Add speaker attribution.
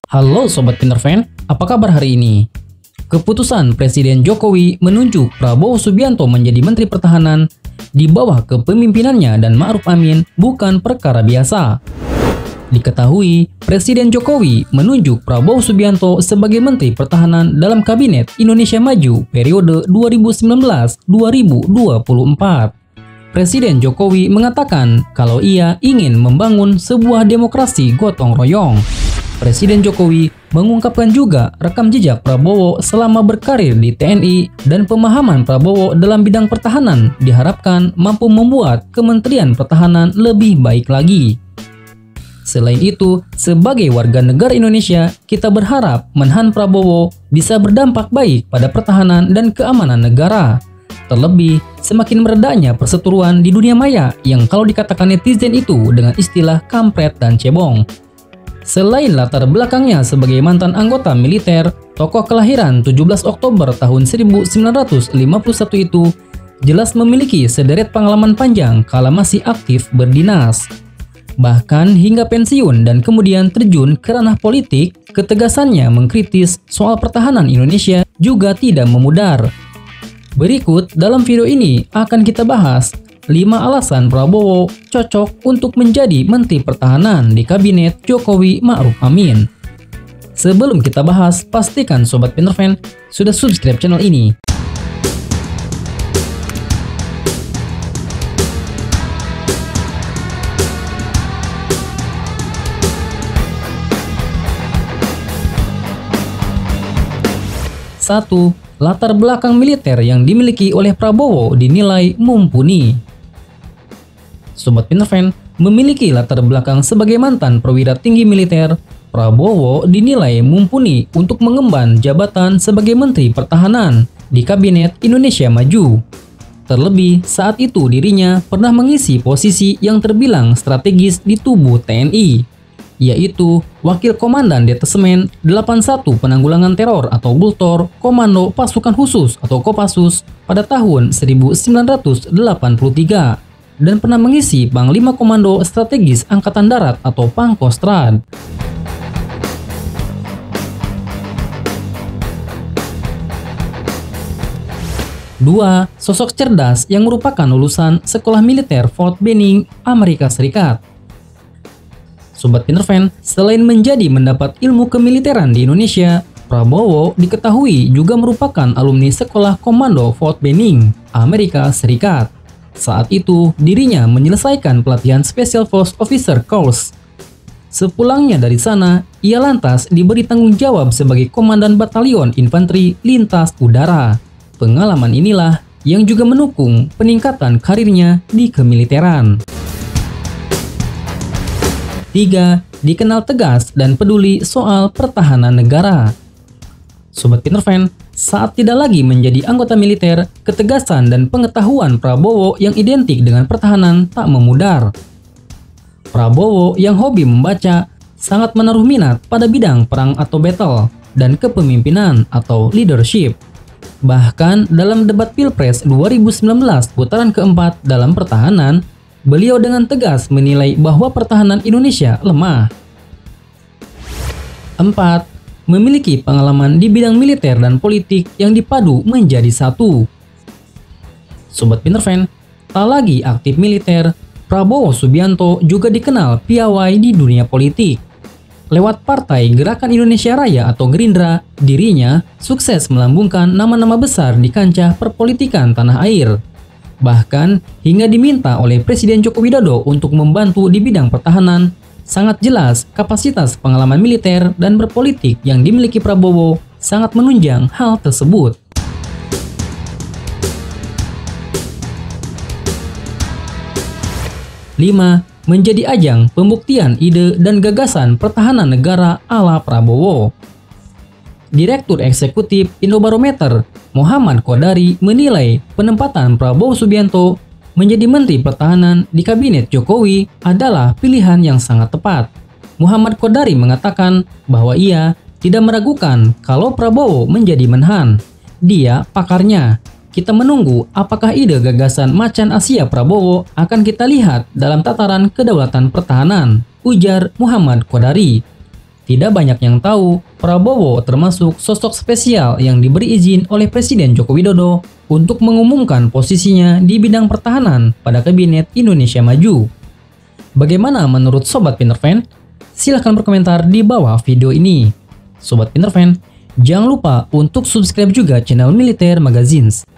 Speaker 1: Halo Sobat Pinterfan, apa kabar hari ini? Keputusan Presiden Jokowi menunjuk Prabowo Subianto menjadi Menteri Pertahanan di bawah kepemimpinannya dan Ma'ruf Amin bukan perkara biasa. Diketahui, Presiden Jokowi menunjuk Prabowo Subianto sebagai Menteri Pertahanan dalam Kabinet Indonesia Maju periode 2019-2024. Presiden Jokowi mengatakan kalau ia ingin membangun sebuah demokrasi gotong royong. Presiden Jokowi mengungkapkan juga rekam jejak Prabowo selama berkarir di TNI dan pemahaman Prabowo dalam bidang pertahanan diharapkan mampu membuat Kementerian Pertahanan lebih baik lagi. Selain itu, sebagai warga negara Indonesia, kita berharap Menhan Prabowo bisa berdampak baik pada pertahanan dan keamanan negara. Terlebih, semakin meredanya perseteruan di dunia maya yang kalau dikatakan netizen itu dengan istilah kampret dan cebong. Selain latar belakangnya sebagai mantan anggota militer, tokoh kelahiran 17 Oktober tahun 1951 itu jelas memiliki sederet pengalaman panjang kala masih aktif berdinas. Bahkan hingga pensiun dan kemudian terjun ke ranah politik, ketegasannya mengkritis soal pertahanan Indonesia juga tidak memudar. Berikut dalam video ini akan kita bahas 5 alasan Prabowo cocok untuk menjadi Menteri Pertahanan di Kabinet Jokowi Ma'ruf Amin. Sebelum kita bahas, pastikan Sobat Pinterfan sudah subscribe channel ini. Satu, latar belakang militer yang dimiliki oleh Prabowo dinilai mumpuni. Sobat Pinterfan, memiliki latar belakang sebagai mantan perwira tinggi militer, Prabowo dinilai mumpuni untuk mengemban jabatan sebagai Menteri Pertahanan di Kabinet Indonesia Maju. Terlebih, saat itu dirinya pernah mengisi posisi yang terbilang strategis di tubuh TNI, yaitu Wakil Komandan Detesemen 81 Penanggulangan Teror atau Bultor Komando Pasukan Khusus atau Kopassus pada tahun 1983 dan pernah mengisi Panglima Komando Strategis Angkatan Darat atau Pangkostrad. Dua, sosok cerdas yang merupakan lulusan Sekolah Militer Fort Benning, Amerika Serikat. Sobat Pinterfan, selain mendapat ilmu kemiliteran di Indonesia, Prabowo diketahui juga merupakan alumni Sekolah Komando Fort Benning, Amerika Serikat. Saat itu, dirinya menyelesaikan pelatihan Special Force Officer Course. Sepulangnya dari sana, ia lantas diberi tanggung jawab sebagai Komandan Batalion Infanteri Lintas Udara. Pengalaman inilah yang juga mendukung peningkatan karirnya di kemiliteran. 3. Dikenal tegas dan peduli soal pertahanan negara. Sobat Pinterfan, saat tidak lagi menjadi anggota militer, ketegasan dan pengetahuan Prabowo yang identik dengan pertahanan tak memudar. Prabowo yang hobi membaca sangat menaruh minat pada bidang perang atau battle dan kepemimpinan atau leadership. Bahkan dalam debat Pilpres 2019 putaran keempat dalam pertahanan, beliau dengan tegas menilai bahwa pertahanan Indonesia lemah. 4. Memiliki pengalaman di bidang militer dan politik yang dipadu menjadi satu. Sobat Pinterfan, tak lagi aktif militer, Prabowo Subianto juga dikenal piawai di dunia politik. Lewat Partai Gerakan Indonesia Raya atau Gerindra, dirinya sukses melambungkan nama-nama besar di kancah perpolitikan tanah air. Bahkan hingga diminta oleh Presiden Joko Widodo untuk membantu di bidang pertahanan. Sangat jelas kapasitas pengalaman militer dan berpolitik yang dimiliki Prabowo sangat menunjang hal tersebut. 5. Menjadi ajang pembuktian ide dan gagasan pertahanan negara ala Prabowo. Direktur Eksekutif Indobarometer Muhammad Kodari menilai penempatan Prabowo Subianto menjadi Menteri Pertahanan di Kabinet Jokowi adalah pilihan yang sangat tepat. Muhammad Kodari mengatakan bahwa ia tidak meragukan kalau Prabowo menjadi Menhan. Dia pakarnya. Kita menunggu apakah ide gagasan macan Asia Prabowo akan kita lihat dalam tataran kedaulatan pertahanan, ujar Muhammad Kodari. Tidak banyak yang tahu, Prabowo termasuk sosok spesial yang diberi izin oleh Presiden Joko Widodo untuk mengumumkan posisinya di bidang pertahanan pada Kabinet Indonesia Maju. Bagaimana menurut Sobat Pinterfan? Silahkan berkomentar di bawah video ini. Sobat Pinterfan, jangan lupa untuk subscribe juga channel Militer Magazines